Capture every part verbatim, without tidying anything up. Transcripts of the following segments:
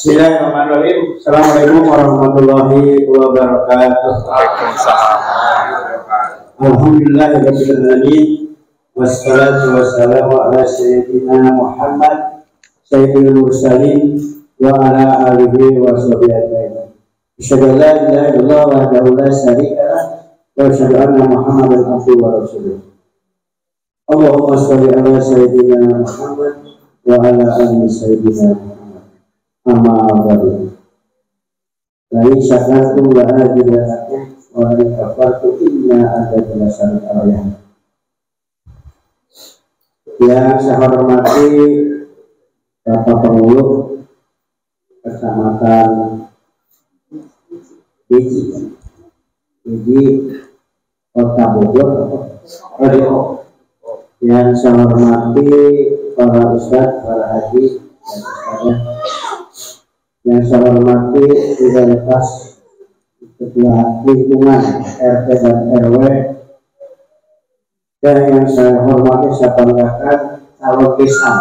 Bismillahirrahmanirrahim. Assalamualaikum warahmatullahi wabarakatuh. Waalaikumsalam. Alhamdulillahirabbil alamin. Wassalatu wassalamu ala sayyidina Muhammad sayyidil mursalin wa ala alihi wa sahbihi ajmain. Asyhadu an la ilaha illallah wahdahu la syarika lah wa asyhadu anna Muhammadan abduhu wa rasuluh. Allahumma shalli ala sayyidina Muhammad wa ala ali sayyidina Muhammad. Amma ba'du. Lain syakartum la azidannakum wa in kafartum inna adzaba lasyadid ayat. Yang saya hormati Bapak Pengurus Kecamatan Biji Biji Kota Bogor, Rio. Yang saya hormati para ustadz, para haji dan ustadzah. Yang saya hormati tidak lepas ketua lingkungan R T dan R W, dan yang saya hormati saya banggakan calon besar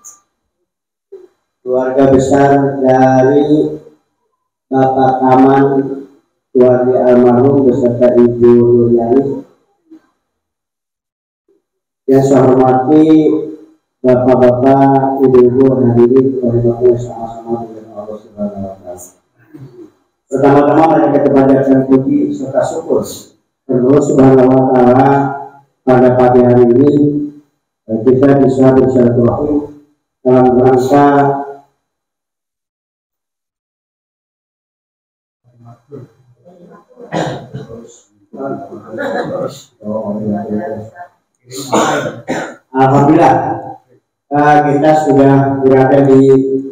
keluarga besar dari Bapak Kaman keluarga almarhum beserta Ibu Nuryani. Yang saya hormati Bapak-bapak, ibu-ibu, hadirin, hormati sama-sama dengan Allah Subhanahu wa Ta'ala. Pertama-tama mari kita panjatkan puji serta syukur Allah Subhanahu wa Ta'ala pada pagi hari ini kita bisa bersilaturahim dalam rangka alhamdulillah. Uh, kita sudah berada di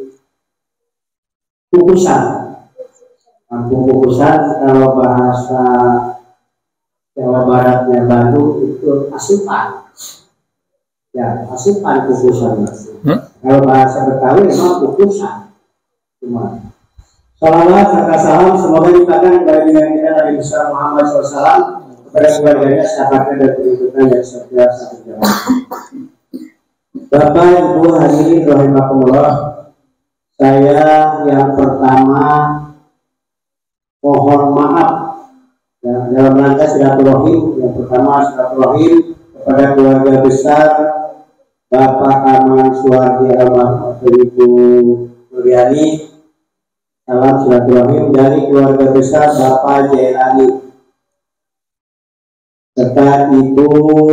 Kukusan, kampung Kukusan. Kalau bahasa Jawa Baratnya Bandung itu Asupan, ya Asupan Kukusan. Hmm? Kalau bahasa Betawi memang Kukusan. Cuma salawat serta salam semoga dilimpahkan kepada junjungan kita Nabi besar Muhammad shallallahu alaihi wasallam, kepada keluarganya, sahabatnya dan pengikutnya yang setia sampai jamaah. Bapak Ibu hadirin rahimakumullah, saya yang pertama mohon maaf ya, dalam rangka silaturahim. Yang pertama silaturahim kepada keluarga besar Bapak Kaman Suwardi almarhum Ibu Nuryani. Salam silaturahim dari keluarga besar Bapak Jailani serta Ibu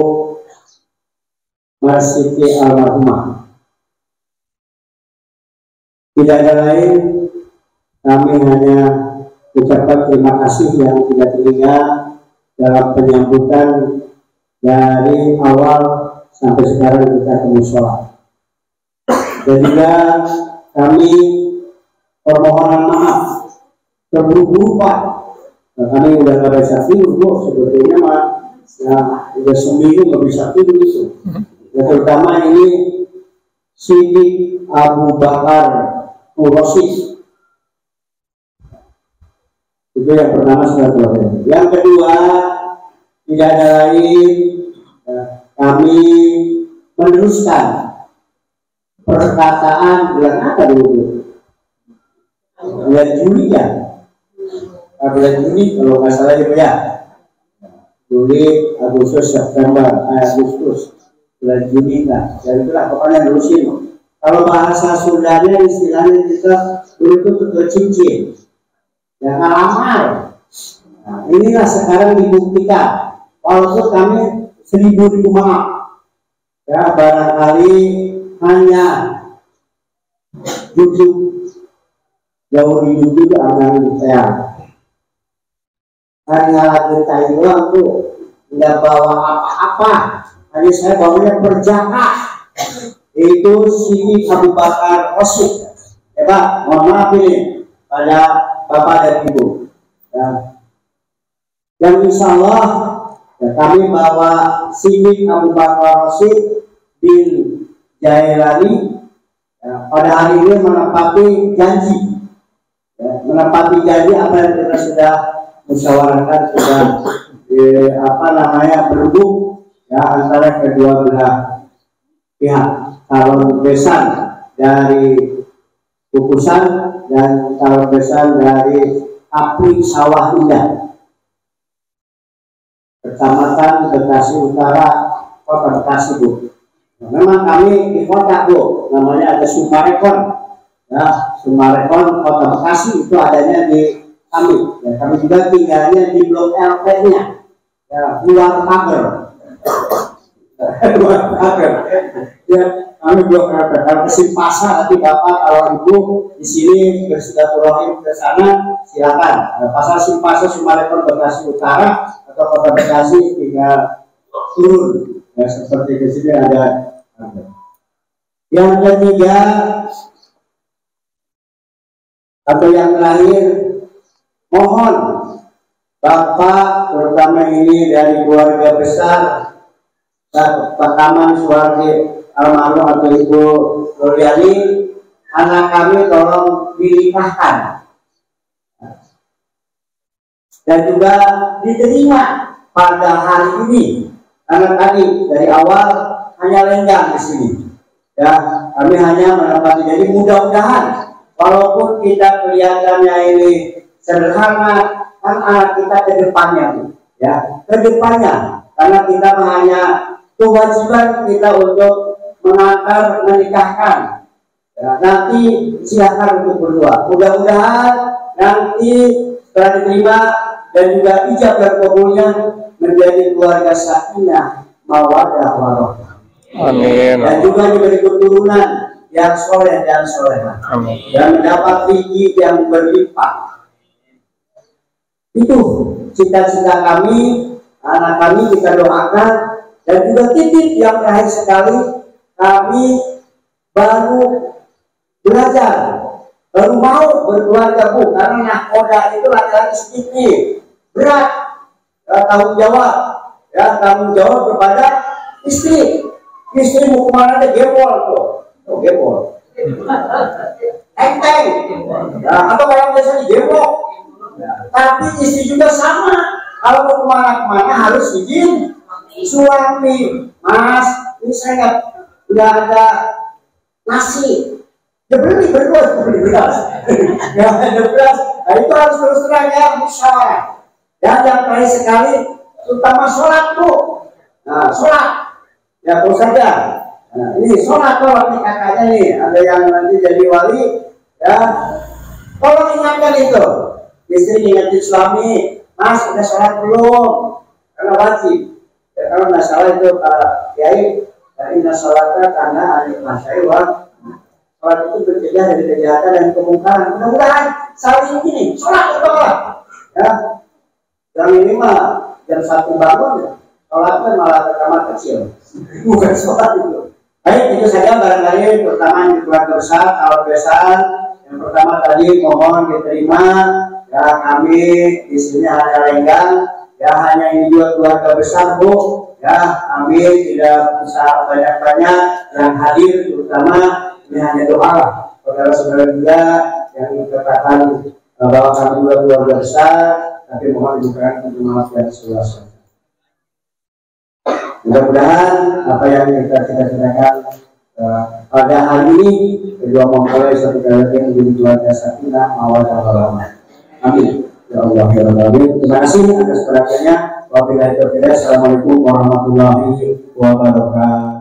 Marsiti almarhumah. Tidak ada lain, kami hanya ucapkan terima kasih yang tidak terhingga dalam penyambutan dari awal sampai sekarang kita ke mushola. Dan juga kami permohonan maaf terburu-buru Pak. Nah, kami udah nggak bisa tidur Bu, sebetulnya mah ya udah seminggu nggak bisa tidur itu. Ya, terutama ini Sidi Abu Bakar Urosi. Itu yang pertama silaturahim. Yang kedua, tidak ada lain, ya, kami meneruskan perkataan bulan apa dulu? Bulan Juli ya? Nah, bulan Juli kalau nggak salah itu ya. Juli, Agustus, September, Agustus. Bulan Juni lah, jadi itulah pokoknya nerusin. Kalau bahasa Sundanya istilahnya kita dulu itu betul cincin, ya amal. Nah, inilah sekarang dibuktikan. Walaupun kami seribu ribu maaf, ya barangkali hanya duduk jauh di duduk anak saya, hanya lagi Taiwan tuh nggak bawa apa-apa. Tadi saya bawanya berjaka, itu Sidi Abu Bakar Rasul. Ya Pak, mohon maaf ini pada Bapak dan Ibu. Ya. Yang insya Allah ya, kami bawa Sidi Abu Bakar Rasul bin Jailani ya, pada hari ini menepati janji, ya, menepati janji apa yang kita sudah musyawarahkan, sudah eh, apa namanya berhubung ya antara kedua belah pihak calon besan dari kukusan dan calon besan dari Kapling Sawah Indah, Kecamatan Bekasi Utara, Kota Bekasi, Bu. Nah, memang kami di kota, Bu, namanya ada Sumarekon, ya, Sumarekon Kota Bekasi itu adanya di kami. Ya, kami juga tinggalnya di blok L P-nya, ya, luar pagar. Luar pagar. Ya, kami blok L P. Kalau ke pasar nanti Bapak kalau Ibu di sini bersilaturahim ke sana silakan. Nah, pasar Simpasa Sumarekon Bekasi Utara atau Kota Bekasi tinggal turun. Ya, seperti di sini ada. Yang ketiga atau yang terakhir, mohon Bapak, terutama ini dari keluarga besar Pak Taman Suwardi almarhum atau Ibu Nuriani, anak kami tolong dinikahkan dan juga diterima pada hari ini, karena tadi dari awal hanya lenggang di sini. Ya, kami hanya mendapat. Jadi mudah-mudahan walaupun kita kelihatannya ini sederhana, kan anak kita ke depannya, ya, ke depannya, karena kita hanya kewajiban kita untuk mengantar, menikahkan. Ya, nanti silakan untuk berdoa. Mudah-mudahan nanti setelah diterima dan juga ijab dan kabulnya menjadi keluarga sakinah, mawaddah warahmah. Amin. Dan juga diberi keturunan yang soleh dan soleha. Amin. Dan mendapat rezeki yang berlimpah. Itu cita-cita kami, anak kami kita doakan. Dan juga titip yang terakhir sekali, kami baru belajar, baru mau berkeluarga, Bu, karena nahkoda itu laki-laki sedikit, berat, ya, tanggung jawab, ya, tanggung jawab kepada istri. Istri mau kemana deh, gepol tuh, tuh gepol, enteng, nah, atau kalau biasa di gepol, ya, tapi istri juga sama, kalau mau kemana-kemana harus izin suami. Mas, ini saya udah ada nasi, ya beli berdua, beli beras, ya ada beras, nah itu harus terus terang ya, musyawarah. Dan yang terakhir sekali, terutama sholat, Bu, nah sholat. Ya terus saja. Nah, ini sholat kalau nih kakaknya nih, ada yang nanti jadi wali, ya, tolong ingatkan itu. Istri ingatin suami, Mas udah sholat belum? Karena wajib. Ya, kalau nggak salah itu Pak Kiai, inna sholatnya karena anik masyai wa. Sholat itu bercegah dari kejahatan dan kemungkaran. Mudah-mudahan saling ini sholat itu lah. Ya, yang ini mah jam satu bangun. Sholat kan malah kamar kecil, bukan sholat itu. Baik, itu saja barangkali pertama di keluarga besar, kalau besar. Yang pertama tadi mohon diterima, ya kami di sini hanya lenggang, ya hanya ini dua keluarga besar, Bu, ya kami tidak bisa banyak-banyak yang hadir, terutama ini hanya doa lah. Saudara-saudara juga yang dikatakan bahwa kami dua keluarga besar, tapi mohon dibukakan untuk maaf dan seluas. Mudah-mudahan apa yang kita cita-citakan uh, pada hari ini kedua mempelai satu kali lagi menjadi keluarga sakinah mawaddah warahmah. Amin. Ya Allah ya Rabbi. Terima kasih atas perhatiannya. Wabillahi taufiq. Assalamualaikum warahmatullahi wabarakatuh.